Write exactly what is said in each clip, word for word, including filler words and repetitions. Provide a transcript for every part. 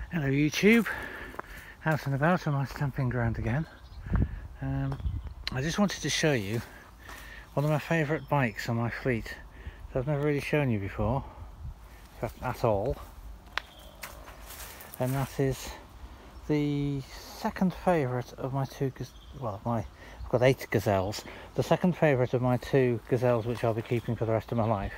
Hello YouTube, out and about on my stamping ground again. Um, I just wanted to show you one of my favourite bikes on my fleet that I've never really shown you before, in fact at all, and that is the second favourite of my two, well my, I've got eight Gazelles, the second favourite of my two Gazelles which I'll be keeping for the rest of my life.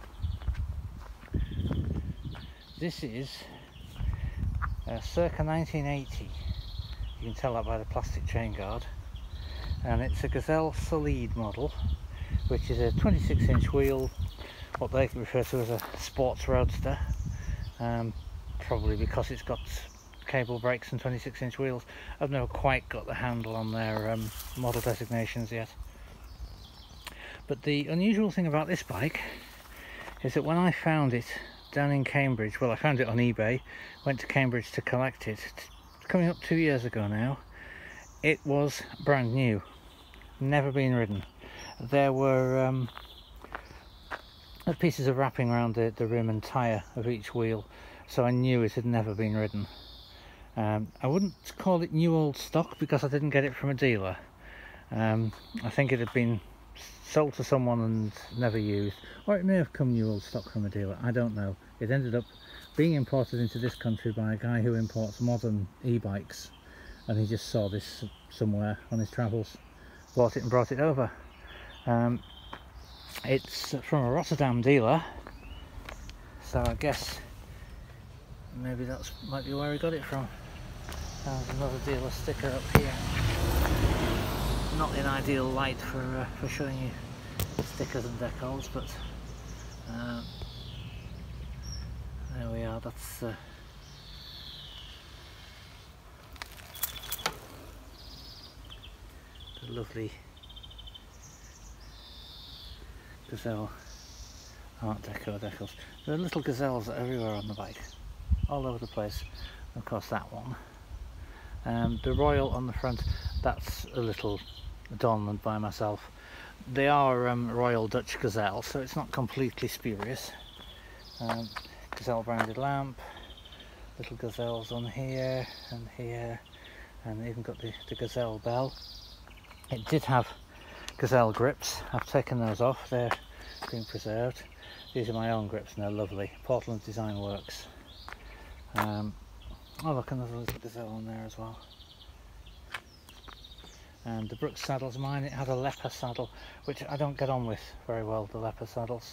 This is Uh, circa nineteen eighty, you can tell that by the plastic chain guard, and it's a Gazelle Solide model, which is a twenty-six inch wheel, what they refer to as a sports roadster, um, probably because it's got cable brakes and twenty-six inch wheels. I've never quite got the handle on their um, model designations yet. But the unusual thing about this bike is that when I found it down in Cambridge, well I found it on eBay, went to Cambridge to collect it, coming up two years ago now, it was brand new, never been ridden. There were um, pieces of wrapping around the, the rim and tyre of each wheel, so I knew it had never been ridden. Um, I wouldn't call it new old stock because I didn't get it from a dealer. Um, I think it had been sold to someone and never used, or it may have come new old stock from a dealer, I don't know. It ended up being imported into this country by a guy who imports modern e-bikes, and he just saw this somewhere on his travels, bought it and brought it over. Um, it's from a Rotterdam dealer, so I guess maybe that's might be where he got it from. There's another dealer sticker up here. Not in ideal light for uh, for showing you stickers and decals, but uh, there we are. That's uh, the lovely Gazelle Art Deco decals. There are little gazelles everywhere on the bike, all over the place. Of course, that one. Um, the Royal on the front, that's a little done by myself. They are um, Royal Dutch Gazelle, so it's not completely spurious. Um, Gazelle branded lamp, little gazelles on here and here, and even got the, the Gazelle bell. It did have Gazelle grips. I've taken those off, they're being preserved. These are my own grips and they're lovely. Portland Design Works. Um, oh look, another little Gazelle on there as well. And the Brooks saddle's mine. It had a leopard saddle, which I don't get on with very well, the leopard saddles.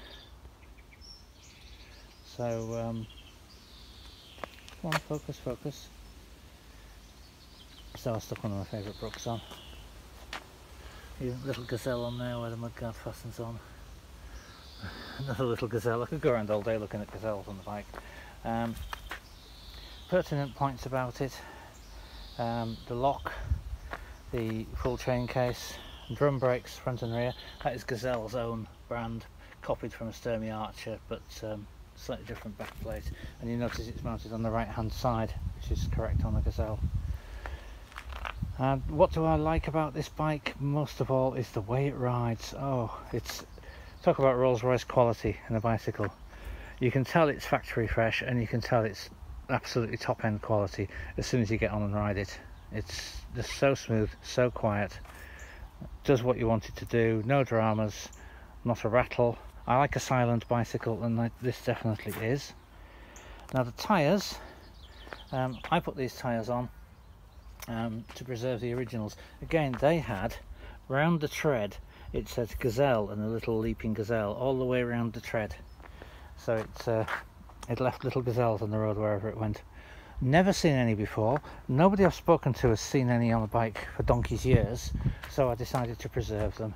So, um, come on, focus, focus. So I stuck one of my favourite Brooks on. Even little Gazelle on there where the mudguard fastens on. Another little Gazelle. I could go around all day looking at gazelles on the bike. Um, pertinent points about it. Um, the lock, the full chain case, drum brakes front and rear. That is Gazelle's own brand, copied from a Sturmey Archer, but um, slightly different back plate. And you notice it's mounted on the right hand side, which is correct on the Gazelle. And what do I like about this bike most of all is the way it rides. Oh, it's, talk about Rolls-Royce quality in a bicycle. You can tell it's factory fresh, and you can tell it's absolutely top end quality as soon as you get on and ride it. It's just so smooth, so quiet, does what you want it to do, no dramas, not a rattle. I like a silent bicycle, and this definitely is. Now the tyres, um, I put these tyres on um, to preserve the originals. Again, they had, round the tread, it said Gazelle and a little leaping gazelle all the way around the tread. So it's, uh, it left little gazelles on the road wherever it went. Never seen any before. Nobody I've spoken to has seen any on the bike for donkey's years, so I decided to preserve them.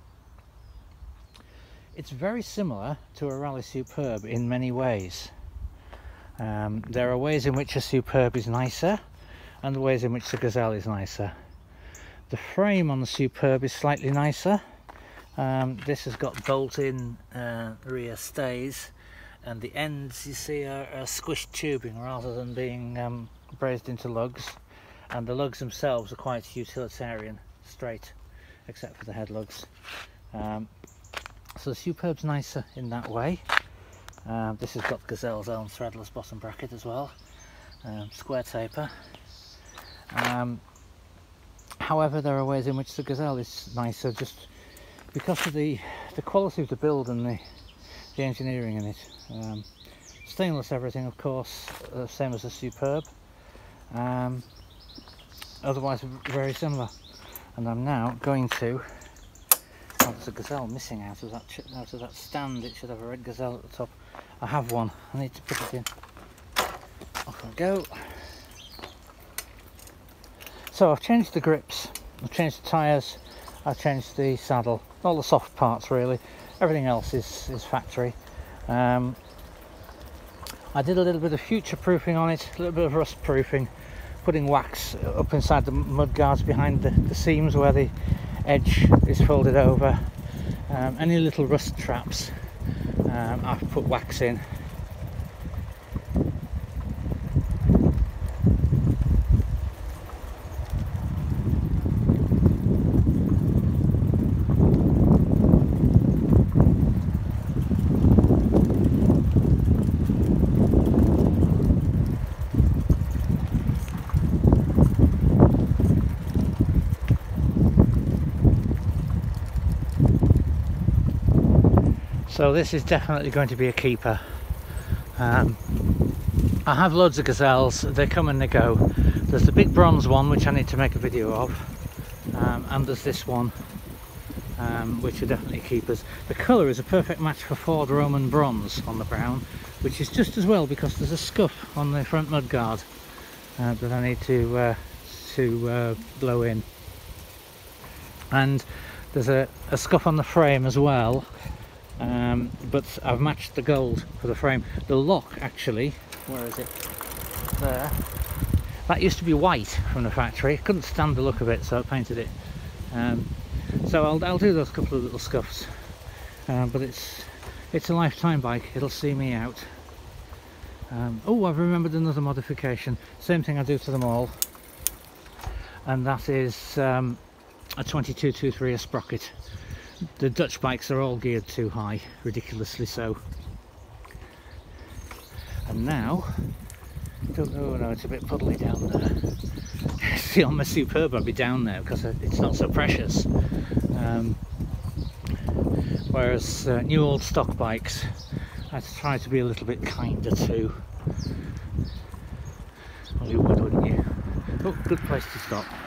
It's very similar to a Rally Superb in many ways. Um, there are ways in which a Superb is nicer, and the ways in which the Gazelle is nicer. The frame on the Superb is slightly nicer. Um, this has got bolt-in uh, rear stays, and the ends you see are, are squished tubing rather than being um, brazed into lugs, and the lugs themselves are quite utilitarian, straight, except for the head lugs. Um, so the Superb's nicer in that way. Um, this has got Gazelle's own threadless bottom bracket as well. um, square taper. Um, however, there are ways in which the Gazelle is nicer, just because of the the quality of the build and the the engineering in it. Um, stainless everything, of course, uh, same as the Superb. Um, otherwise, very similar. And I'm now going to. Oh, there's a Gazelle missing out of that out of that stand. It should have a red Gazelle at the top. I have one. I need to put it in. Off I go. So I've changed the grips, I've changed the tyres, I've changed the saddle, all the soft parts really. Everything else is, is factory. Um, I did a little bit of future proofing on it, a little bit of rust proofing, putting wax up inside the mud guards behind the, the seams where the edge is folded over. Um, any little rust traps, um, I've put wax in. So this is definitely going to be a keeper. Um, I have loads of Gazelles, they come and they go. There's the big bronze one, which I need to make a video of, um, and there's this one, um, which are definitely keepers. The colour is a perfect match for Ford Roman bronze on the brown, which is just as well because there's a scuff on the front mudguard uh, that I need to, uh, to uh, blow in. And there's a, a scuff on the frame as well. Um, but I've matched the gold for the frame. The lock, actually, where is it? There. That used to be white from the factory. Couldn't stand the look of it, so I painted it. Um, so I'll, I'll do those couple of little scuffs. Um, but it's it's a lifetime bike. It'll see me out. Um, oh, I've remembered another modification. Same thing I do to them all, and that is um, a twenty-two twenty-three a sprocket. The Dutch bikes are all geared too high, ridiculously so. And now, oh no, it's a bit puddly down there. See, on my Superb I'd be down there because it's not so precious. Um, whereas uh, new old stock bikes, I try to be a little bit kinder too. Well, you would, wouldn't you? Oh, good place to stop.